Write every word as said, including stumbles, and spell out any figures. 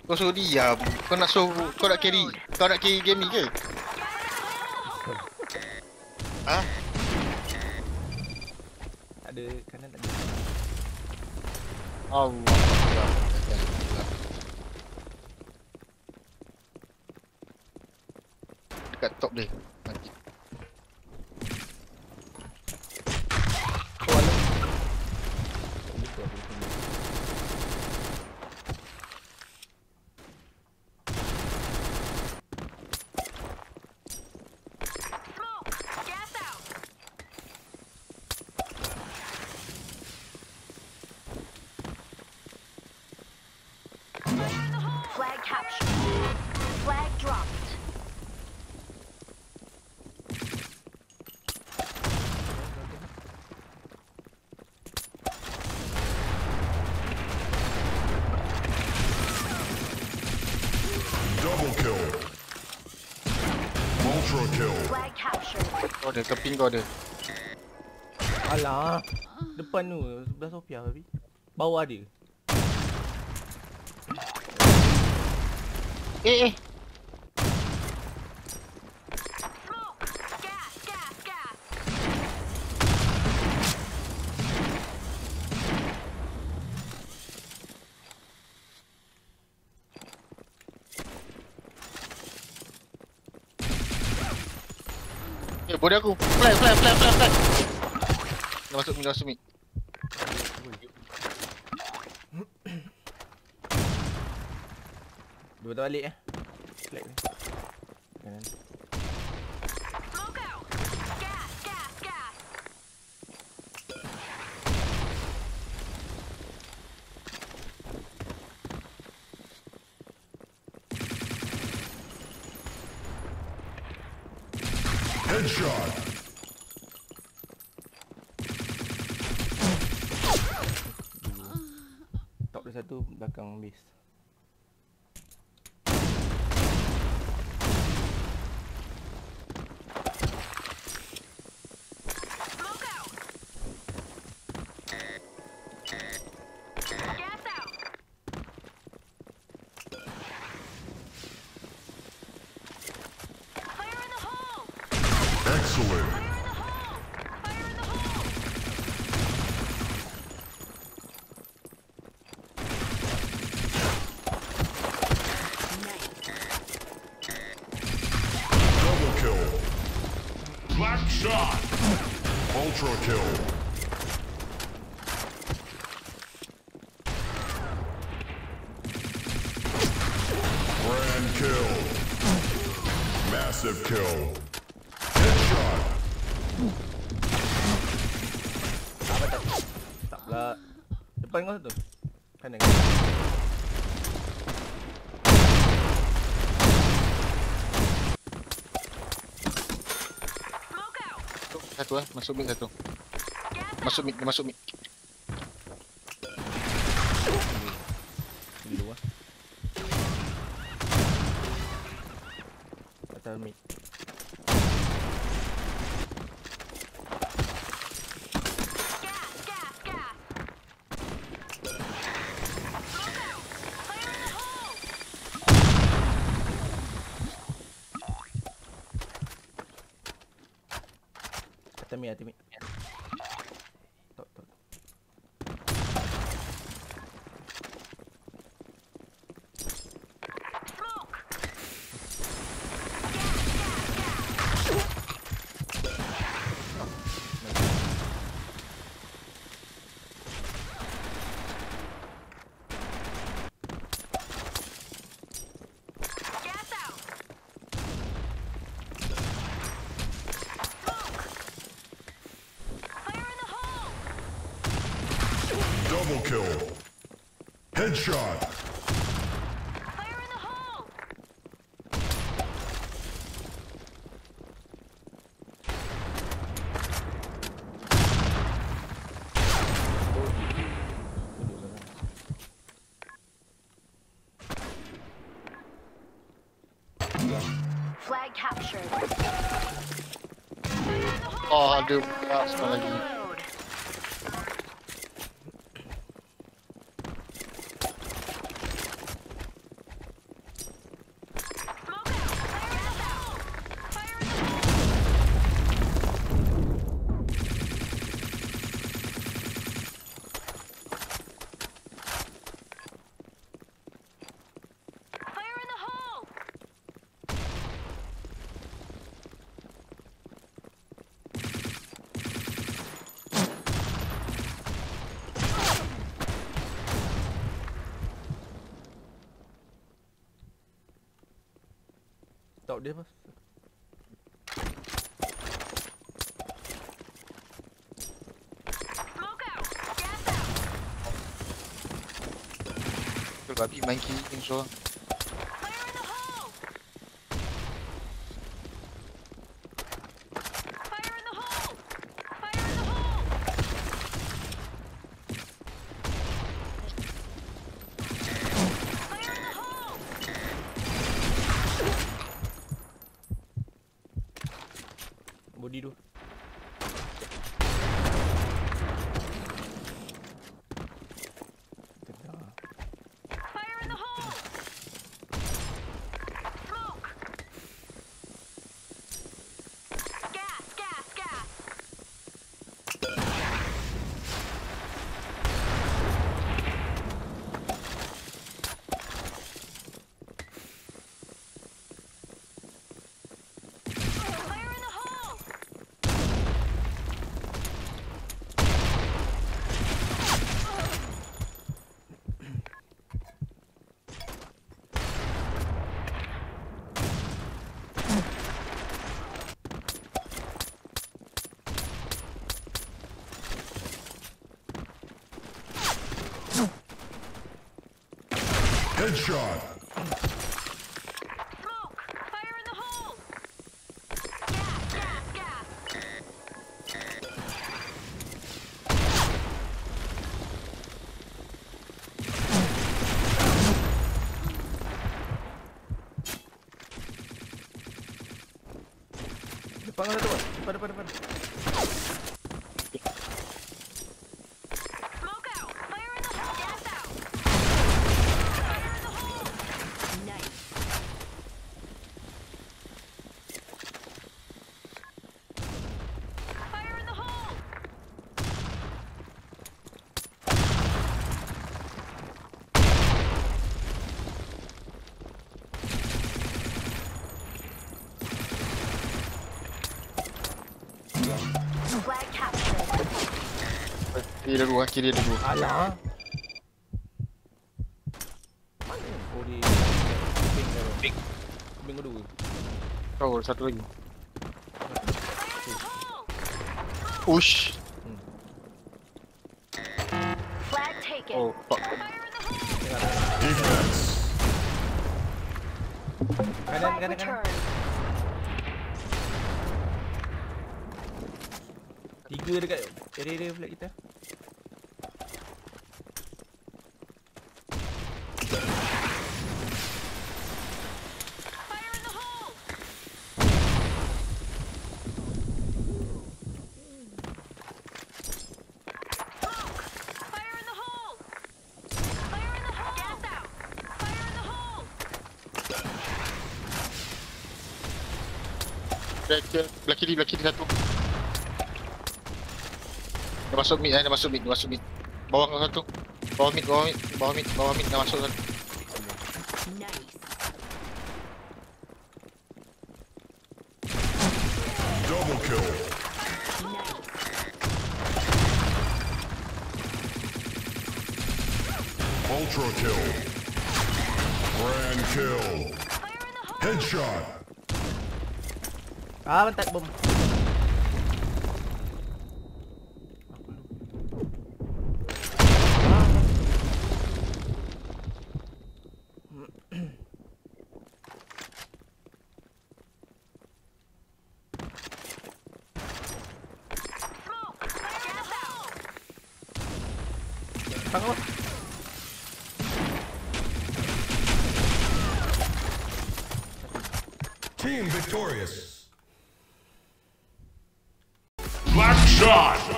Kau suruh diam. Kau nak suruh, kau nak carry. Kau nak carry game ni ke? Ha? Tak ada kanan tak ada. Allah. Dekat top dia. Mati. Flag captured. Flag dropped. Double kill. Ultra kill. Flag captured. Kau ada, keping kau ada. Alah. Depan tu sebelah Sofia tapi. Bawah dia. Eh eh. Smoke. Gas, gas, gas. Eh, body aku. Fly, fly, fly, fly, fly. Dah masuk, dah masuk mid. Dia betul balik eh. Flag ni. Kanan. Smoke out. Gas, gas, gas. Headshot. Top dia satu, belakang base. Smoke out. Gas out. Fire in the hole. Excellent. Fire in the hole. Fire in the hole. Double kill. Black shot. Ultra kill. Grand kill. Massive kill. Headshot. Apa tak? Tak pula. Depan kau tu. Kanan. Smoke out. Satu lah, masuk mid satu. Gas out. Masuk mid, dia masuk mid. Di luar. Atas mid. Gas, gas, gas. Smoke out. Fire in the hole. Atas mid, atas mid. Top, top. Smoke. Gas out. Smoke. Fire in the hole. Double kill. Headshot. Fire in the hole. Flag captured. Oh, ada pula sekali lagi. Load. scout dia apa? Smoke out. Gas out. Betul babi main kiri ni seorang. Fire in the hole. Fire in the hole. Fire in the hole. Fire in the hole. Body tu. Fire in the hole. Smoke. Gas, gas, gas. Fire in the hole. Headshot. Smoke. Fire in the hole. Gas, gas, gas. Depan kau tu. Depan depan depan. Smoke out. Fire in the hole. Gas out. Fire in the hole. Nice. Fire in the hole. Flag captured. Kiri ada dua, kiri ada dua. Alah. Mana? Oh di ping tu. Ping. Ping kedua. Oh, satu lagi. Fire in the hole. Push. Flag taken. Oh, fuck. Fire in the hole. Tengah dah. Defense. Kanan Flag kanan kanan. return. Tiga dekat area flag kita. Fire in the hole. Smoke. Fire in the hole. Fire in the hole. Gas out. Fire in the hole. Belah kiri, belah kiri, belah kiri satu. Dia masuk mid, eh. Dia masuk mid, dia masuk mid. Bawah kau satu. Bawah mid, bawah mid, bawah mid, bawah mid. Dia masuk satu. Nice. Double kill. Nice. Ultra kill. Grand kill. Fire in the hole. Headshot. Ah, bentak bom. Smoke. Gas out. Depan kau. Team victorious. Black shot.